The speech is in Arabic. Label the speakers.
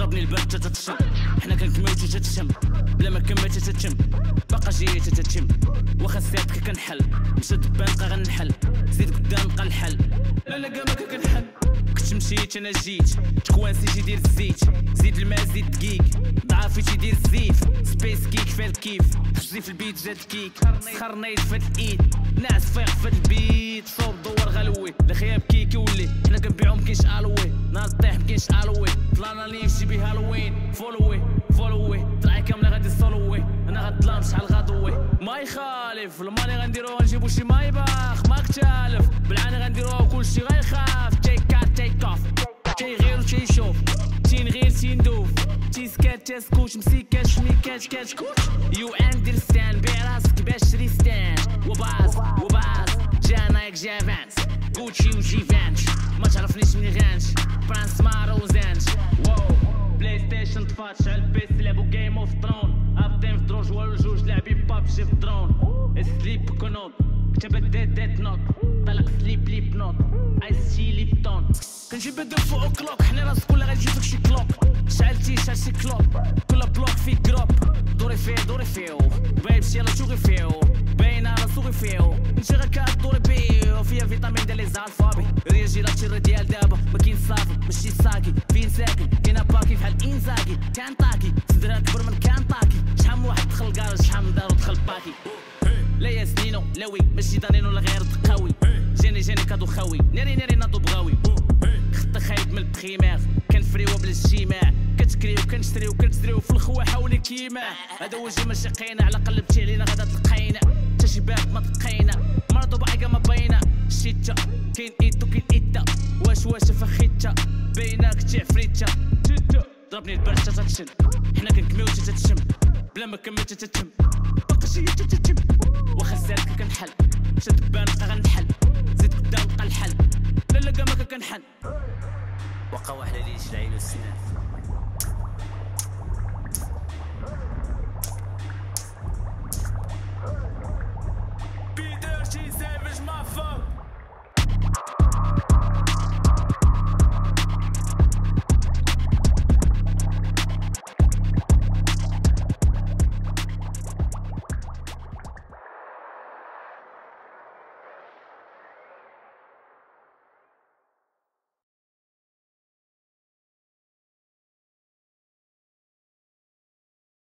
Speaker 1: ضربني البرد تتشم، حنا كنكميو تتشم بلا ما كملت تتشم، باقا جاية تتشم واخا سيرتك كنحل، مشات بانقا غنحل، زيد قدام بقى الحل، لا كاماك كنحل، كنت مشيت انا جيت، تكوانسي تيدير الزيت، زيد الماء زيد دقيق، ضعافي تيدير الزيف، سبيس كيك فال كيف، حجزي في البيت جات كيك، سخر نايض فهاد الايد، ناس فايق فهاد البيت، صوب دور غلوي، الخياب كيك يولي، حنا كنبيعو مكاينش الوي، نهار طيح مكاينش الوي، طلعنا ليه شي هالوين، فولوي، طلعي كاملة غادي سولوي، انا غطلع شحال غادوي، ما يخالف، الماني غنديروها نجيبو شي ما يباخ، ماك تالف، بالعاني غنديروها وكلشي غيخاف، تيك اوف، تيغير وتيشوف، تينغير تيندوف، تيسكات تسكوت، مسيكاش ميكاش كاتكوت، يو اندرستاند، بيع راسك باش تشري ستاند، وباز جا نايك جا فانس، غوتشي وجيفانش، ما تعرفنيش مني غانش، فرانس ما روزانش، بلاي ستيشن طفات، شعل بيسي لعبو جيم اوف ثرون، هابطين في دروج والو جوج لاعبين بابجي في درون، سليب كونوت، كتبت ديت نوت، طلق سليب ليب نوت، ايس تي ليبتون، كنجيب بدو فوق كلوك، حنا راس كل غادي يجيبك شي كلوك، شعلتي شعل شي كلوك، كل بلوك في جروب، دوري فيو، بايب شي يلا شوغي فيو، باينه راسو غي فيو، نمشي غير كدوري بيو، فيها فيتامين ديال لي زالفابي، رياجي تيري ديال دابا، ما كاين صافي، ماشي ساكي، فين ساكن، كاينه باكي بحال انزاكي، كانطاكي، صدرها كبر من كانطاكي، شحال من واحد دخل كراج، شحال من دارو دخل باكي، لا يا سنينو لاوي، ماشي دانينو لا غير دقاوي، جاني كادو خاوي، ناري ناضو بغاوي، خط خايب من البخيماغ، كنفريو بلا الجماع، كنشتريو في الخوا حاولي كيما، هذا وجه ماشي قينا، على قلبتي علينا غادا تلقينا، تا شي باب ما تلقينا، مرضو بعيقه ما باينه، شيتا كاين ايتو كاين ايتا، واش فخيتا، بايناك تعفريتا، ضربني البرد تتشم، حنا كنكميو تتشم، بلا ما كملت تتشم، باقا شي تتشم، واخا سالك كنحل، مشات بانقا غنحل، زيد قدام بقى الحل، لا كاماك كنحل، وقع واحد ليش العين والسنان.